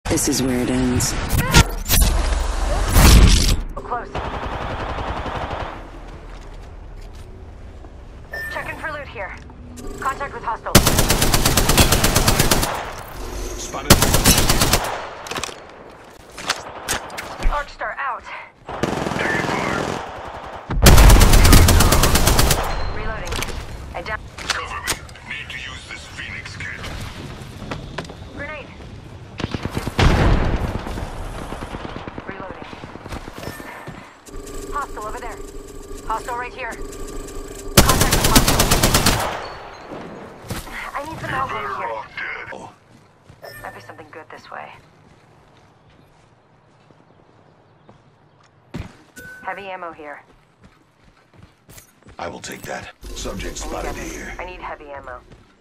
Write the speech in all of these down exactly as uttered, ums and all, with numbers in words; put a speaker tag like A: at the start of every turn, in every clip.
A: This is where it ends.
B: Close. Checking for loot here. Contact with hostiles.
C: Spotted.
B: Arcstar out. Reloading. I down.
C: Cover me. Need to use this Phoenix kit.
B: Grenade. Reloading. Hostile over there. Hostile right here. Contact with hostile. I need some help over here.
C: Oh.
B: Might be something good this way. Heavy ammo here.
C: I will take that. Subject
B: I need,
C: spotted
B: heavy.
C: here.
B: I need heavy ammo.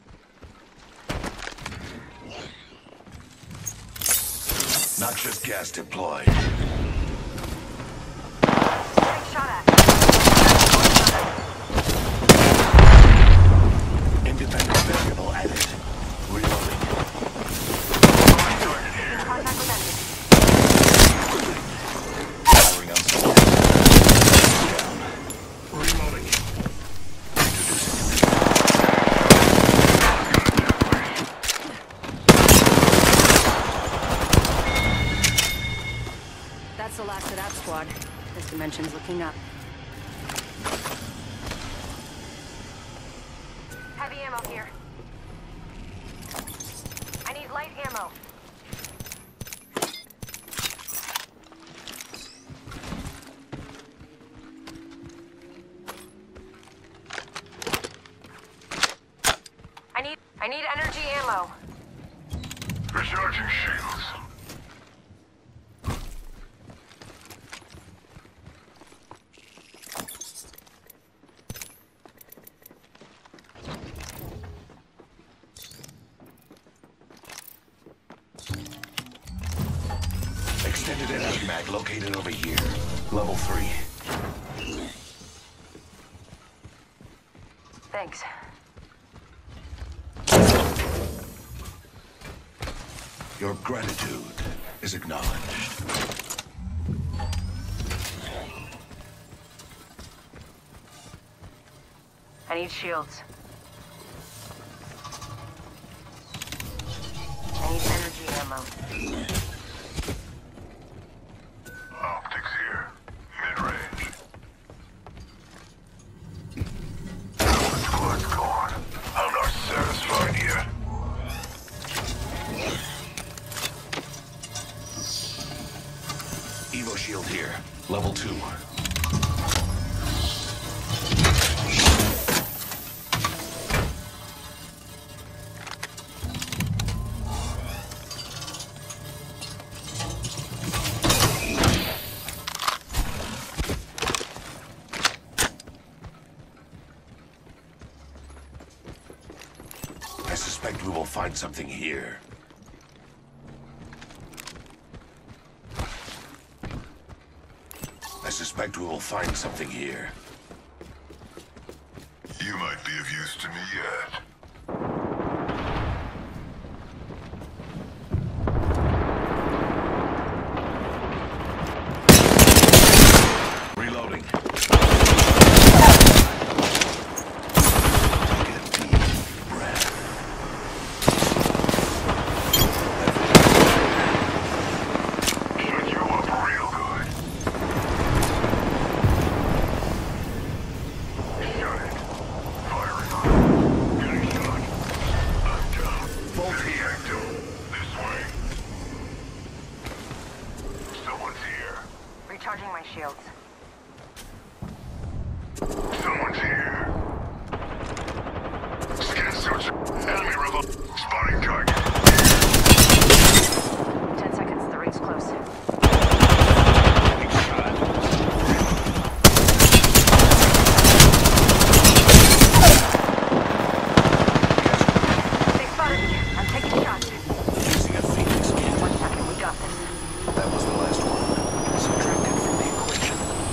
C: Noxious gas deployed.
B: Getting shot at.
C: Independent variable added. Reloading.
B: Contact with enemy.
C: Firing on someone. Down. Reloading. Introducing.
A: That's the last of that squad. This dimension's looking up.
B: Heavy ammo here. I need light ammo. I need I need energy ammo.
C: Recharging shields. Extended energy mag located over here. Level three.
B: Thanks.
C: Your gratitude is acknowledged.
B: I need shields. I need energy ammo.
C: Optics here. Mid-range. Squad's gone. I'm not satisfied yet. Evo shield here. Level two. I suspect we will find something here. I suspect we will find something here. You might be of use to me yet. Reloading. Take a deep breath. Shut you up real good. Shut it. Firing on. Getting shot. I'm down. Bolt reactor. This way. Someone's here.
B: Recharging my shields.
C: Someone's here. Scan search. Enemy rebel. Spotting target.
B: Ten seconds, the ring's close.
C: Getting shot.
B: They spotted me. I'm taking shots.
C: Using a Phoenix kit.
B: One second, we got this.
C: That was the last one. Subtracted from the equation.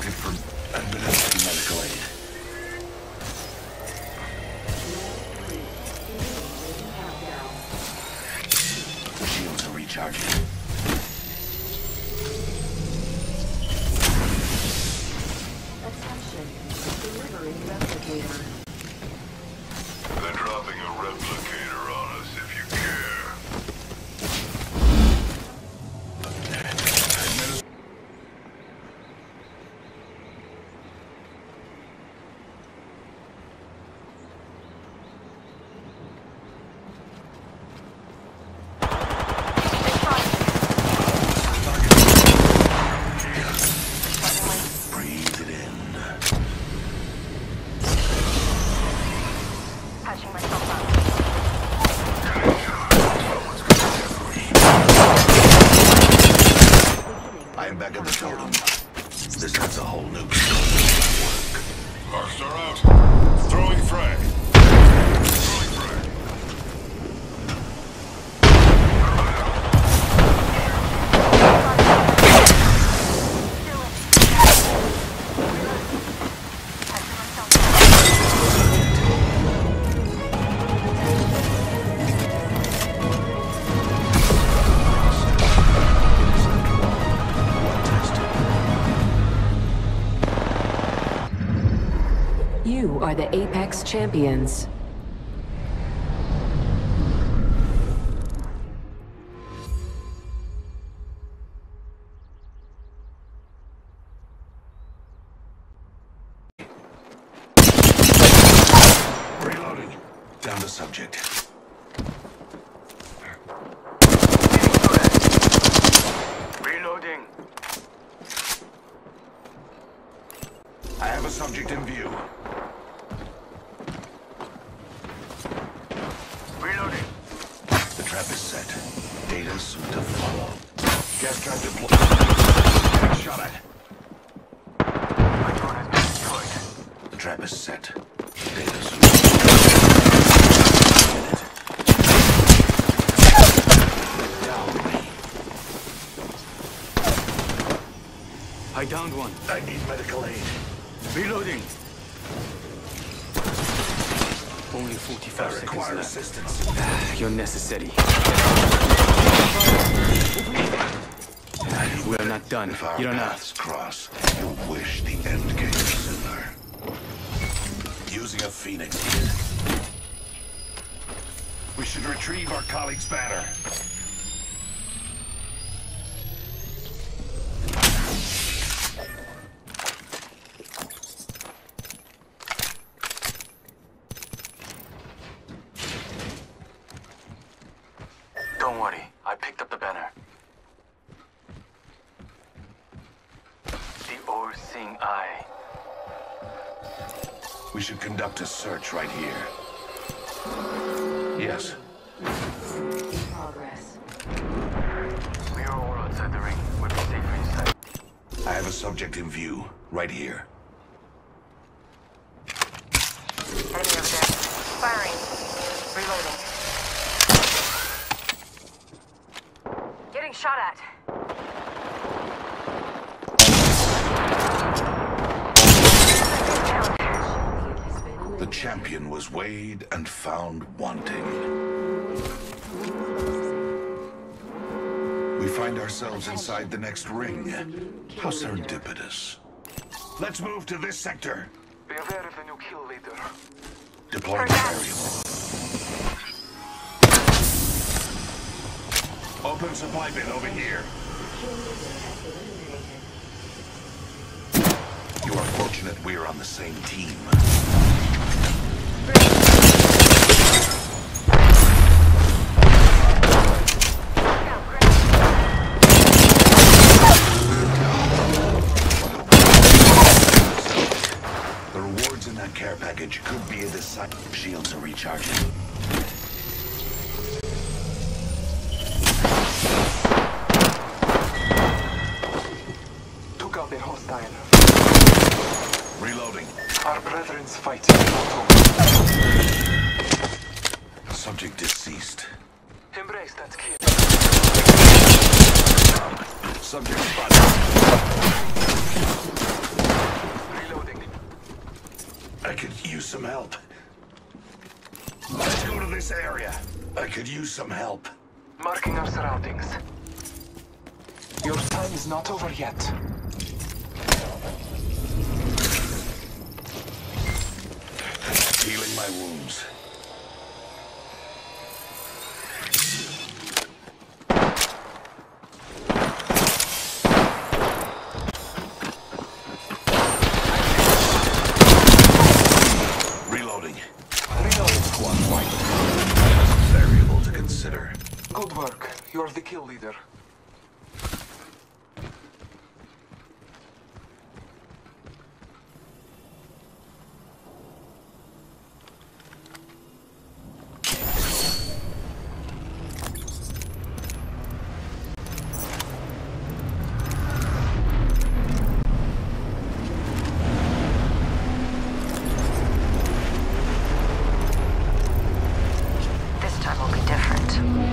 D: selected for emergency medical aid. The shields are recharging.
E: Attention, delivering replicator.
C: They're dropping a replicator on us if you care.
D: Breathe it in.
B: Patching myself up.
D: I am back at the totem. This has a whole new work.
C: Arcs are out. Throwing frag. Throwing frag.
B: Patching myself up.
E: You are the Apex Champions.
D: Reloading. Down to subject.
C: Reloading.
D: I have a subject in view.
C: Reloading.
D: The trap is set. Data soon to follow. Gas trap deployed. Getting shot at.
C: My drone has been destroyed.
D: The trap is set. Data soon to follow. Down me.
F: I downed one.
D: I need medical aid.
F: Reloading. Only
D: I
F: forty-five seconds
D: require
F: left.
D: assistance.
F: You're necessary. We're not done.
D: If our
F: You don't know.
D: paths cross, you'll wish the end came sooner. Using a Phoenix kit. We should retrieve our colleague's banner.
F: Don't worry. I picked up the banner. The all-seeing eye.
D: We should conduct a search right here. Yes.
E: Progress.
F: We are all outside the ring. We'll be safer inside.
D: I have a subject in view, right here.
B: Enemy over there. Firing. Reloading. Getting shot at.
D: The champion was weighed and found wanting. We find ourselves inside the next ring. How serendipitous. Let's move to this sector.
F: Be aware of the new kill leader.
D: Deploying variable. Open supply bin over here. You are fortunate we're on the same team. The rewards in that care package could be a decisive. Shields are recharging.
F: Took out the hostile.
D: Reloading.
F: Our brethren's fight.
D: Subject deceased.
F: Embrace that kid.
D: Subject spotted. use some help. Let's go to this area. I could use some help.
F: Marking our surroundings. Your time is not over yet.
D: Healing my wounds. Reloading.
F: Reload.
D: One white. Variable to consider.
F: Good work. You're the kill leader.
B: This time will be different.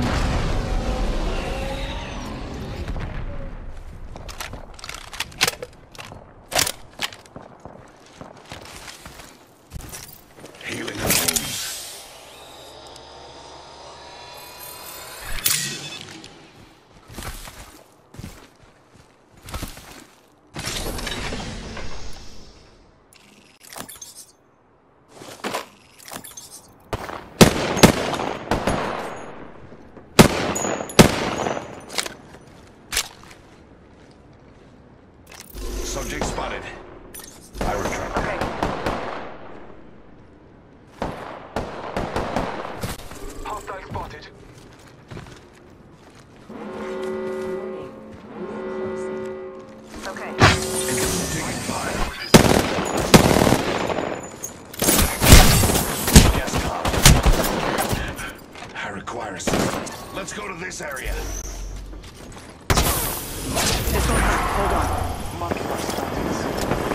D: Healing my wounds. Subject spotted. I retract.
B: Okay.
F: Hostile spotted.
B: Okay.
D: Taking fire. Yes, Tom. I require assistance. Let's go to this area.
A: This one, hold on.
F: Marking our surroundings.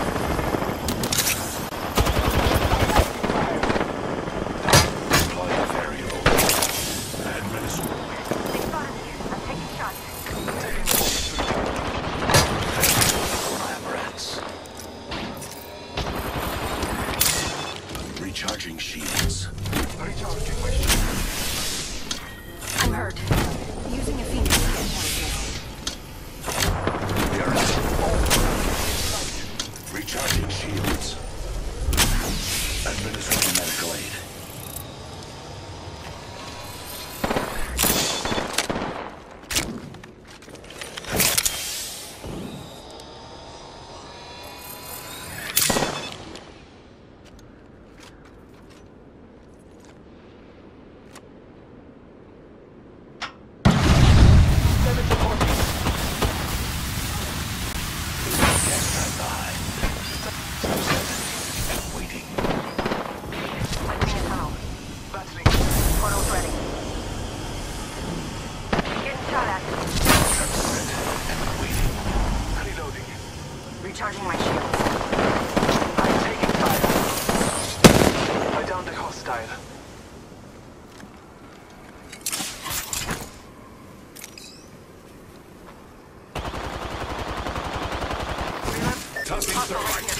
D: Deploy a variable. Administer.
B: They spotted me. I'm taking shots.
D: Apparatus. Recharging shields.
F: Recharging my shield.
A: I'm hurt. Using a phoenix.
D: We are at recharging shields. Administering medical aid. Stand by. And waiting.
B: Let me in tunnel.
F: Battling.
B: Portal's ready. Getting shot at.
D: And waiting.
F: Reloading.
B: Recharging my shields.
F: I'm taking fire. I downed a hostile.
D: Tossing
B: Hostile right
D: thermite.
B: here.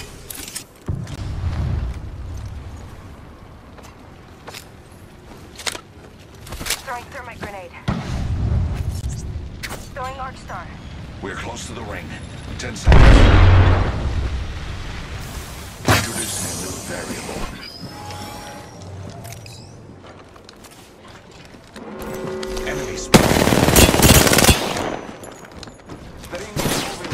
B: Throwing thermite grenade. Throwing arc star.
D: We're close to the ring. Ten seconds. Introducing a new variable. Enemy spotted.
F: The ring is moving.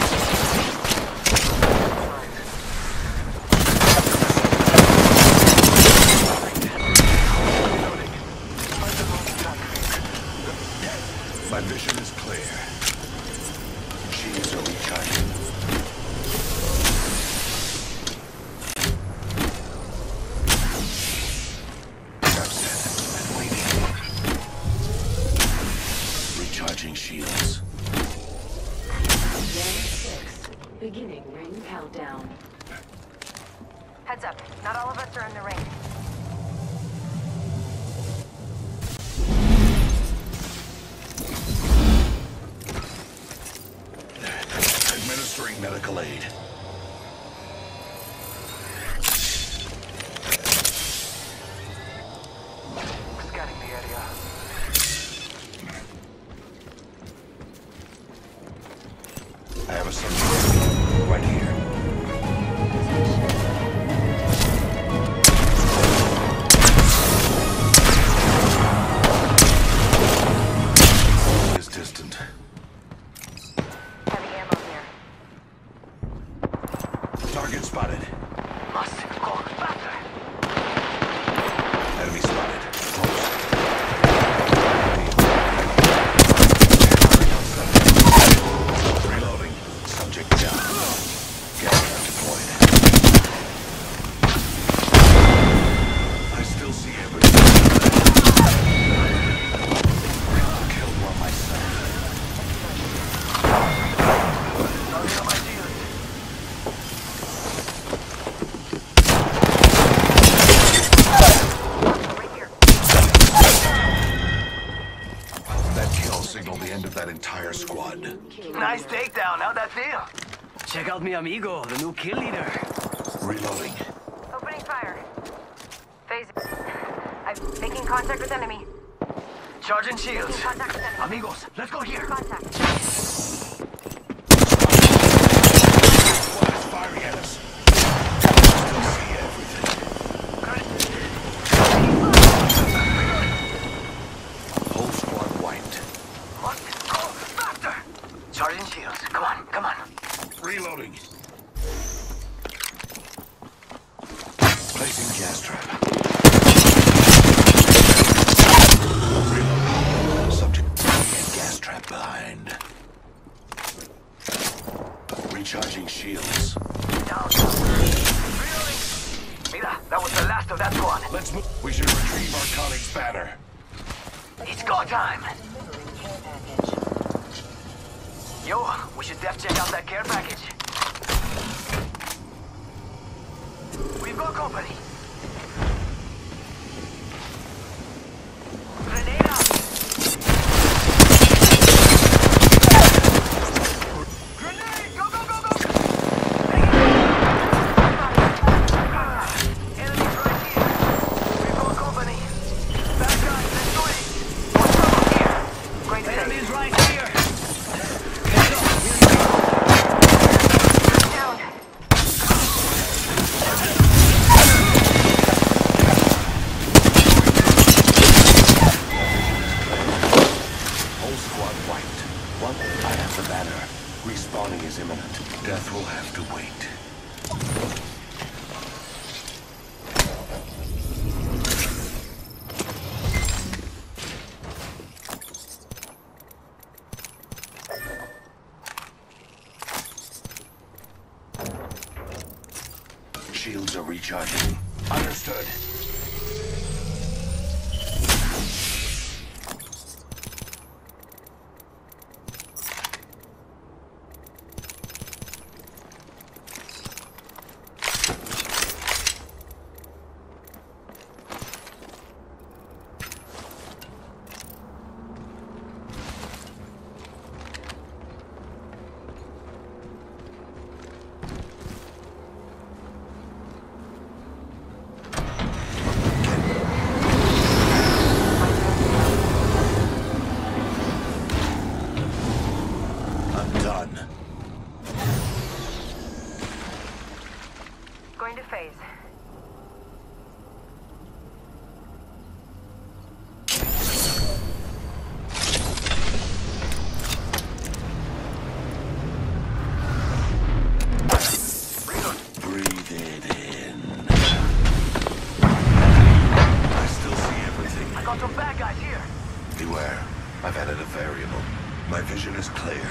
F: Reloading. Find the most attack ring.
D: My vision is clear. Shields are recharging. Traps set and waiting. Recharging shields.
E: Round six. Beginning ring countdown.
B: Heads up. Not all of us are in the ring.
D: Administering medical aid. that entire squad.
F: Nice takedown. How'd that feel?
G: Check out mi amigo, the new kill leader.
D: Reloading.
B: Opening fire. Phase. I'm making contact with enemy.
F: Charging shields.
B: Making contact with enemy.
F: Amigos, let's go here.
B: Contact.
D: Squad is firing at us. Still see everything. Whole squad wiped.
F: What? Go faster! Charging shields. Come on, come on.
D: Reloading. Placing gas trap. Reloading. Subject and gas trap behind. Recharging shields.
F: Down. Reloading. Mira, that was the last of that squad.
D: Let's move. We should retrieve our colleague's banner.
F: It's go time. Yo, we should def check out that care package. We've got company. Grenade out. Grenade! Go, go, go, go! Ah, enemies right here. We've got company. Bad guys, let's do it. What's wrong here? Great
G: Enemies right here.
B: Down.
D: Whole squad wiped. One, I have the banner. Respawning is imminent. Death will have to wait. Shields are recharging. Understood. I'm done.
B: Going to phase.
D: Breathe it in. I still see everything.
F: I got some bad guys here.
D: Beware. I've added a variable. My vision is clear.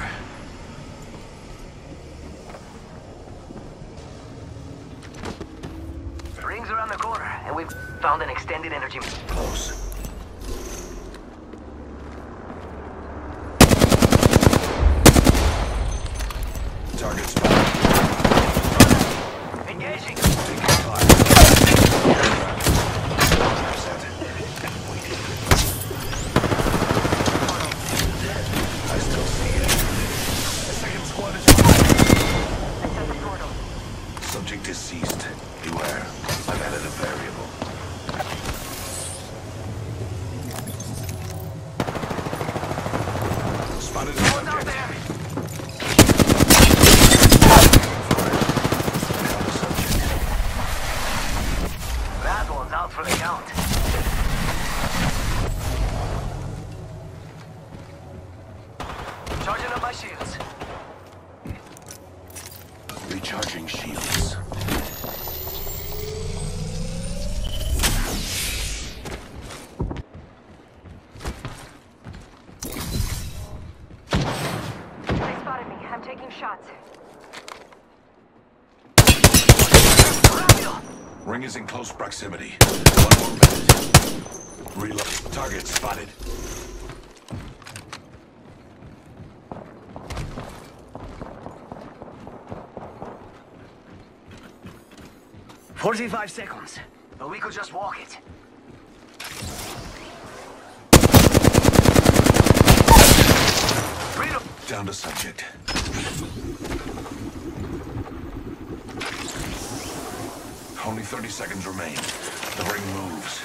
F: Rings around the corner, and we've found an extended energy.
D: Close. Target spotted.
F: Engaging.
D: Taking fire. Set. Waiting. I still see it. The second squad is
B: I set the portal.
D: subject deceased. Beware. I've added a variable. Spotted a
F: What's out
D: subject.
F: there? That one's out for the count. Charging up my shields.
D: Recharging shields.
B: They spotted me. I'm taking shots.
F: Rápido!
D: Ring is in close proximity. One more minute. Reload. Target spotted.
G: forty-five seconds.
F: But we could just walk it.
D: Down to subject. Only thirty seconds remain. The ring moves.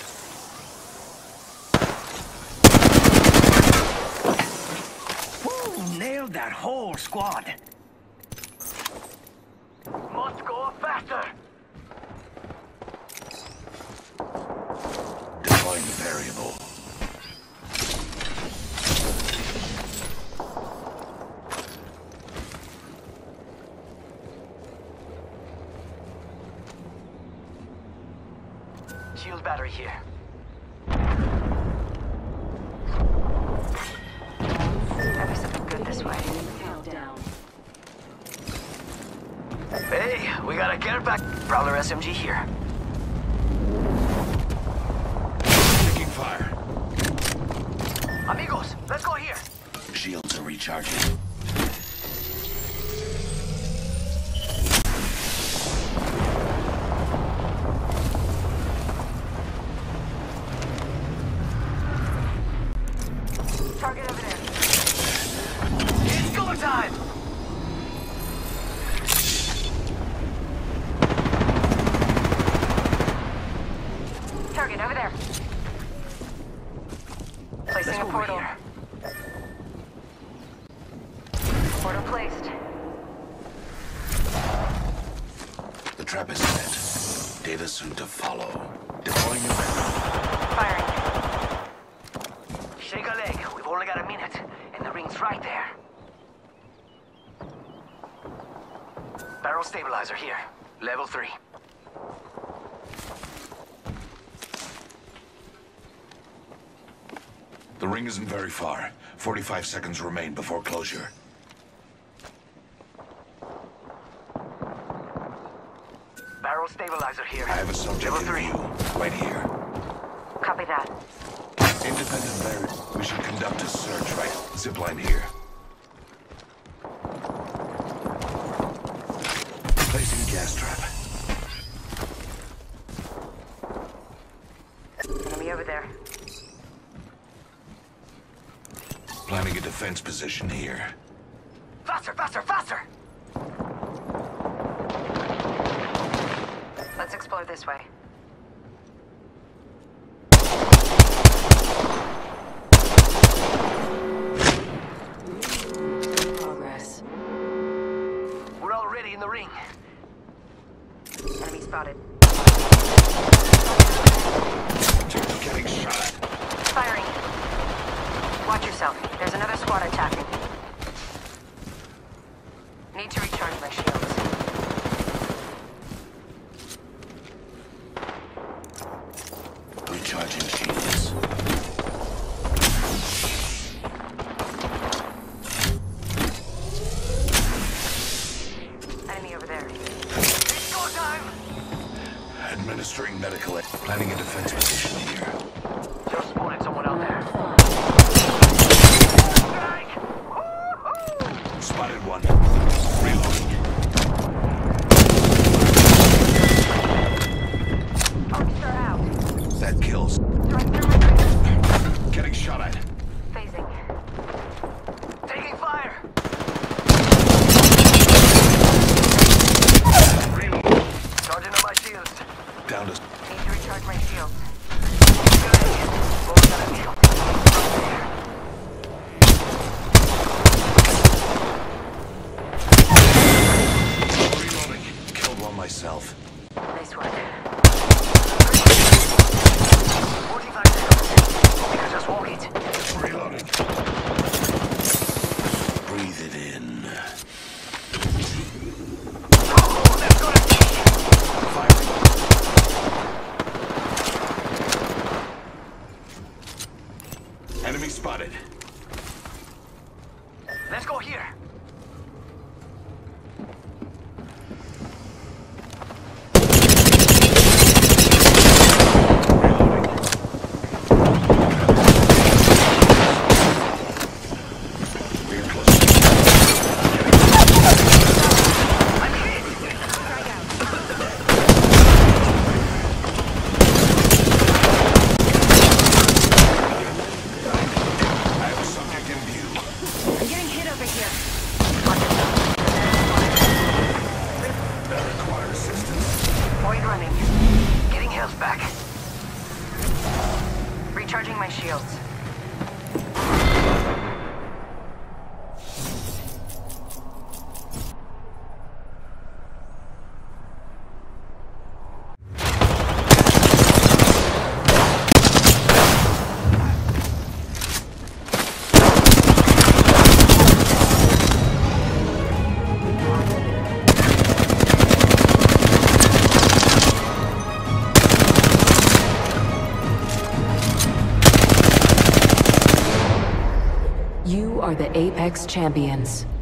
G: Woo! Nailed that whole squad.
F: Must go faster.
D: Deploying the variable.
F: Shield battery here.
B: Maybe something good this way.
E: Countdown.
F: Hey, we got a care pack. Prowler S M G here.
D: Taking fire.
F: Amigos, let's go here.
D: Shields are recharging.
B: Target over there.
F: It's go time.
B: Target over there. Placing
F: Let's
B: a
F: go
B: portal.
F: here.
B: Portal placed.
D: The trap is set. Data soon to follow. Deploying the variable.
B: Firing.
F: Shake a leg. We've only got a minute, and the ring's right there. Barrel stabilizer here. Level three.
D: The ring isn't very far. forty-five seconds remain before closure.
F: Barrel stabilizer here.
D: I have a subject
F: Level
D: in
F: three.
D: view. Right here.
B: Copy that.
D: Independent variable. We should conduct a search, right? Zipline here. Placing gas trap.
B: Enemy over there.
D: Planning a defense position here.
F: Faster, faster, faster!
B: Let's explore this way.
E: Progress.
F: We're already in the ring.
B: Enemy spotted.
D: Getting shot.
B: Firing. Watch yourself. There's another squad attacking. Need to recharge my shields.
D: Recharging shields.
B: Enemy over there.
F: It's go time!
D: Administering medical aid. Planning a defense position here.
F: Just spotted someone out there. Strike! Woo-hoo!
D: Spotted one. Reloading.
B: Arcstar out.
D: That kills.
B: Right through my
D: Getting shot at.
B: phasing.
F: Taking fire! Charging on my shields.
D: Down to...
B: Need to recharge my shields.
F: Only got a shield.
D: Reloading. Killed one myself.
B: Nice work.
F: forty-five seconds. We can just walk it.
D: Reloading. Breathe it in.
F: Oh, that's gonna
D: Firing. Enemy spotted.
F: Let's go here.
B: running.
F: Getting health back.
B: Recharging my shields.
E: You are the Apex Champions.